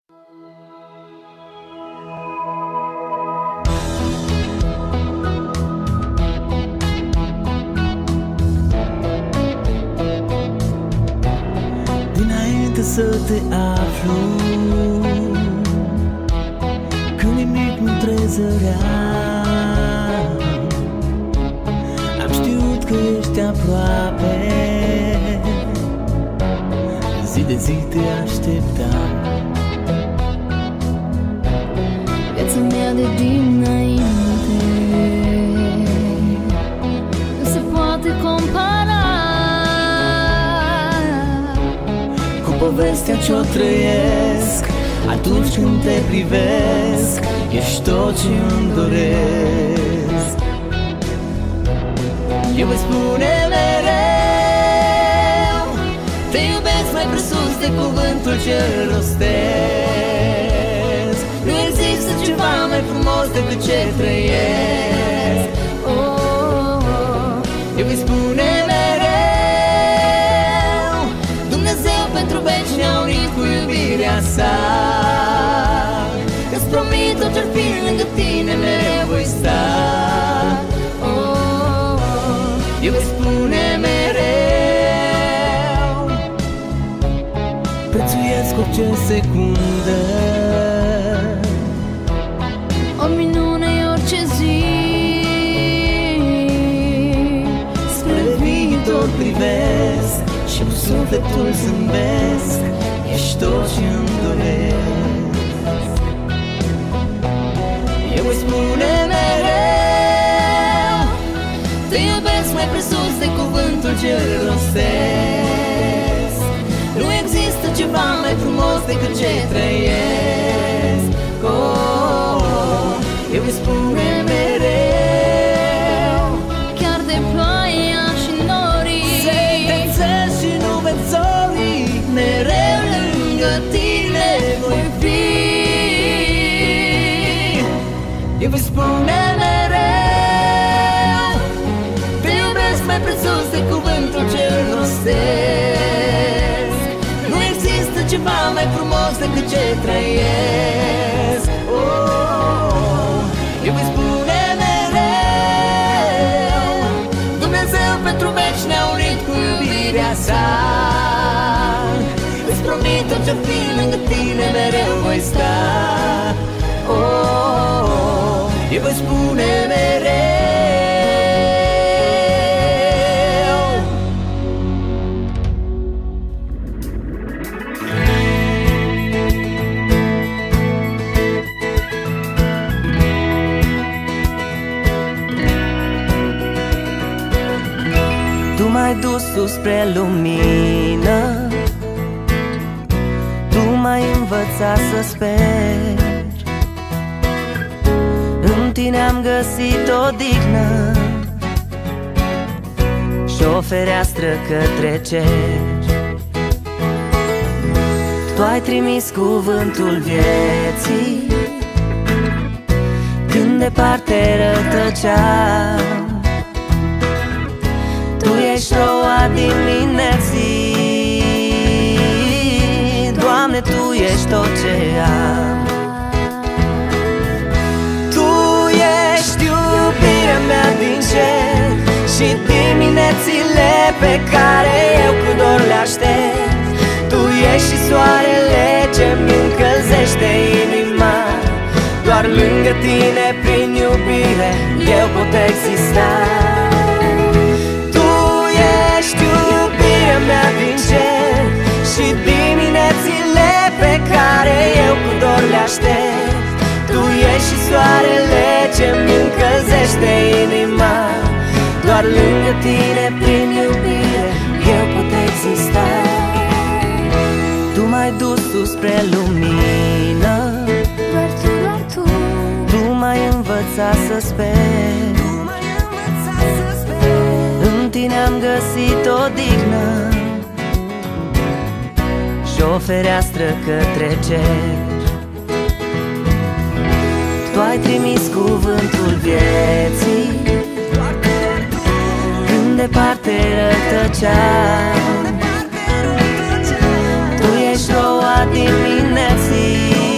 Dinainte să te aflu, când nimic nu trezărea, am știut că ești aproape. Zi de zi te așteptam. Viața mea de dinainte nu se poate compara cu povestea ce-o trăiesc atunci când te privesc. Ești tot ce îmi doresc. Eu îți spune mereu, te iubesc mai presus de cuvântul ce-l rostesc. Nu există ceva mai frumos decât ce trăiesc. Eu îi spune mereu, Dumnezeu pentru veci ne-a unit cu iubirea sa. Îți promit orice-ar fi, lângă tine mereu voi sta. Eu îi spune mereu, prețuiesc orice secundă, o minune e orice zi. spre viitor privesc și cu sufletul zâmbesc. Ești tot ce îmi doresc. Eu îi spune mereu, te iubesc mai presus de cuvântul ce-l rostesc. Nu există ceva mai frumos decât ce trăiesc. Eu îi spune mereu, Chiar de ploaia și norii, sentințez și nu veți zori, mereu lângă tine voi fi. Eu îi spune mereu, te iubesc mai presus de cuvântul ce-l rostesc. Nu există ceva mai frumos decât ce trăiesc. Eu îi spune mereu, Dumnezeu pentru veci ne-a unit cu iubirea sa. Îți promit orice-ar fi, lângă tine mereu voi sta. Eu îi spune mereu. Tu m-ai dus sus spre lumină, Tu m-ai învățat să sper. În tine am găsit odihnă și o fereastră către cer. Tu ai trimis cuvântul vieții când departe rătăceam. Tu ești roa dimineții, Doamne, Tu ești tot ce am. Tu ești iubirea mea din cer și diminețile pe care eu cu dor le aștept. Tu ești și soarele ce-mi încălzește inima. Doar lângă tine, prin iubire, eu pot exista. Iubirea mea din cer și diminețile pe care eu cu dor le aștept. Tu ești și soarele ce-mi încălzește inima. Doar lângă tine, prin iubire, eu pot exista. Tu m-ai dus sus spre lumină, doar Tu, doar Tu. Tu m-ai învățat să sper. În tine am găsit odihnă și o fereastră către cer. Tu ai trimis cuvântul vieții când departe rătăceam. Tu ești roa dimineții,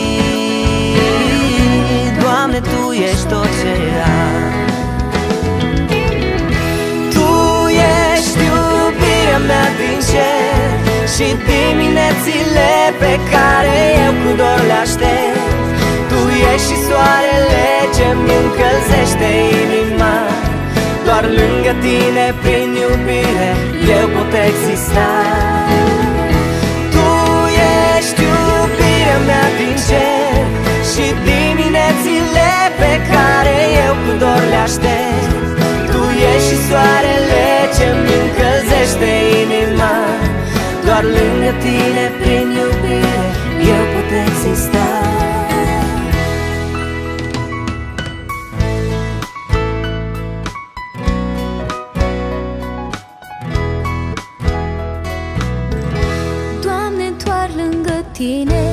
și diminețile pe care eu cu dor le aștept. Tu ești și soarele ce-mi încălzește inima. Doar lângă tine, prin iubire, eu pot exista. Tu ești iubirea mea din cer și diminețile pe care eu cu dor le aștept. Tu ești și soarele ce-mi încălzește inima. Doar lângă tine, prin iubire, eu pot exista. Doamne, doar lângă tine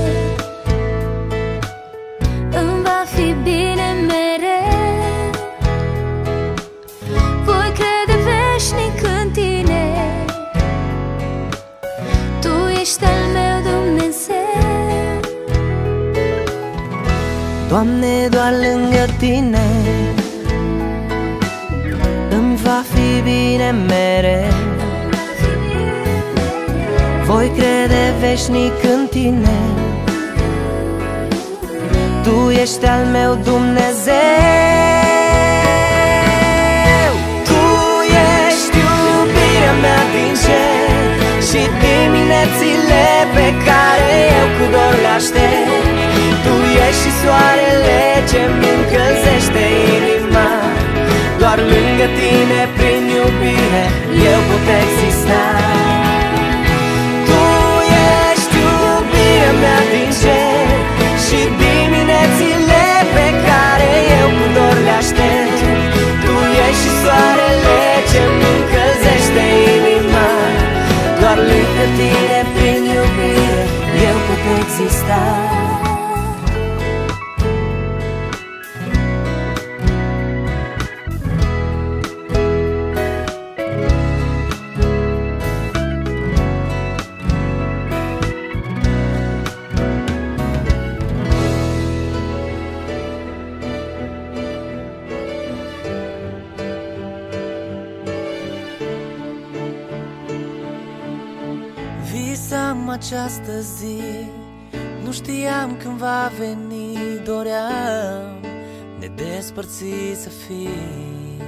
îmi va fi bine mereu. Voi crede veșnic în tine. Tu ești al meu Dumnezeu. Doamne, doar lângă tine îmi va fi bine mereu. Voi crede veșnic în tine. Tu ești al meu Dumnezeu. Tu ești iubirea mea din cer și diminețile pe care eu cu dor le aștept. Tu ești și soarele ce-mi încălzește inima. Doar lângă tine, prin iubire, eu pot exista. Tu ești iubirea mea din cer și diminețile pe care eu cu dor le aștept. Tu ești și soarele ce-mi încălzește inima. Doar lângă tine, prin iubire, eu pot exista. Visam această zi, nu știam când va veni. Doream nedespărțiți să fii.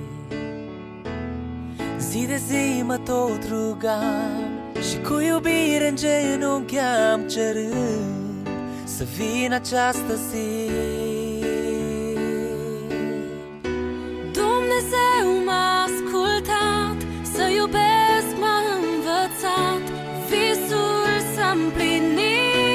Zi de zi mă tot rugam și cu iubire în genunchi am cerând să vin această zi. Dumnezeu m-a ascultat, să iubesc m-a învățat, visul s-a împlinit.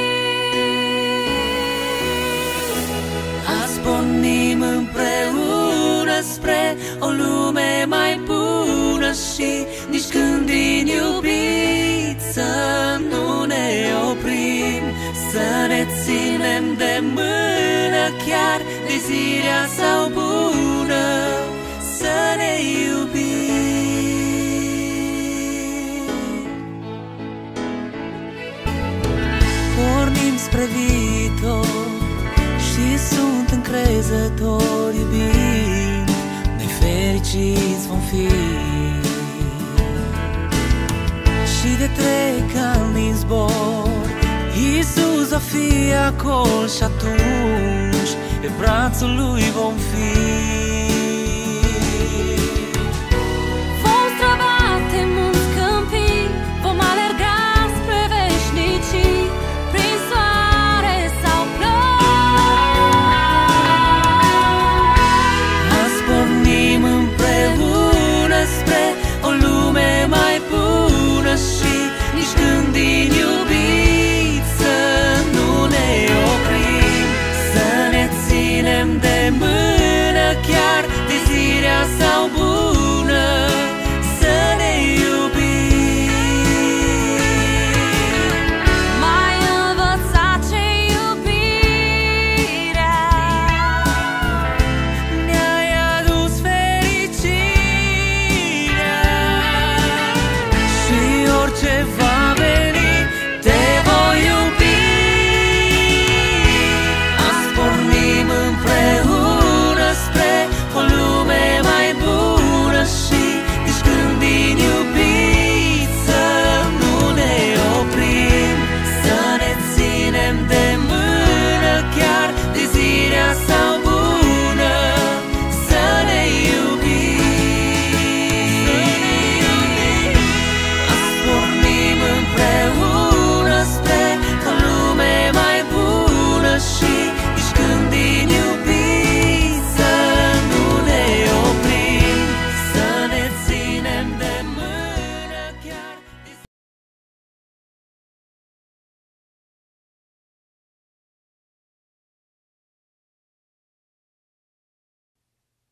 Azi pornim împreună spre o lume mai bună și nici când din iubit să nu ne oprim, să ne ținem de mână chiar de zi rea sau bună, să ne iubim. Pornim spre viitor și sunt încrezător, iubind, noi fericiți vom fi. Și de trec ani din zbor, Iisus va fi acolo și atunci pe brațul lui vom fi. Vom străbate munți, câmpii, vom alerga spre veșnicii, prin soare sau ploi. Azi pornim împreună spre o lume mai bună și nici când din iubit să nu ne oprim, să ne ținem de mână chiar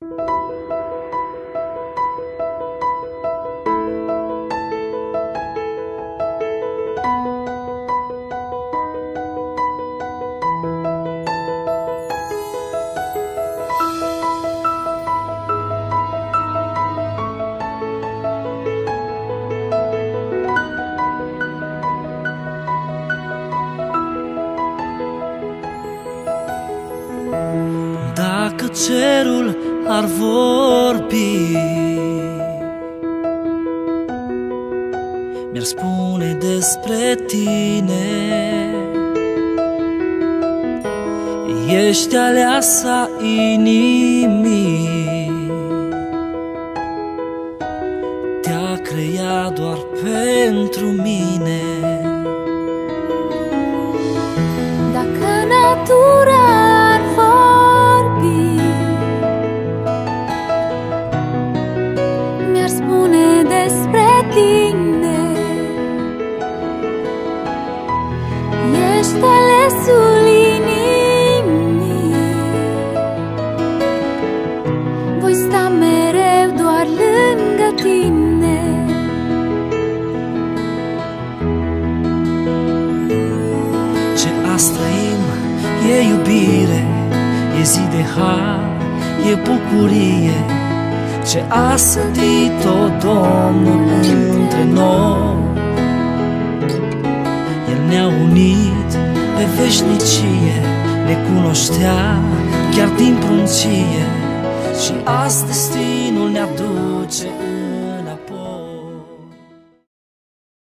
Dacă cerul ar vorbi, mi-ar spune despre tine. Ești aleasa inimii, te-a creat doar pentru mine. Dacă natura ar vorbi, mi-ar spune despre tine. Ești alesul inimii, voi sta mereu doar lângă tine. Ce azi trăim e iubire, e zi de har, e bucurie. Ce a sădit-o Domnul între noi, El ne-a unit pe veșnicie, ne cunoștea chiar din pruncie. Și azi destinul ne aduce